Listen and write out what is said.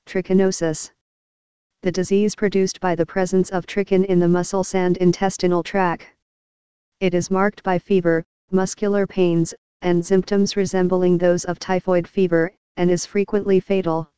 Trichinosis. The disease produced by the presence of trichin in the muscles and intestinal tract. It is marked by fever, muscular pains, and symptoms resembling those of typhoid fever, and is frequently fatal.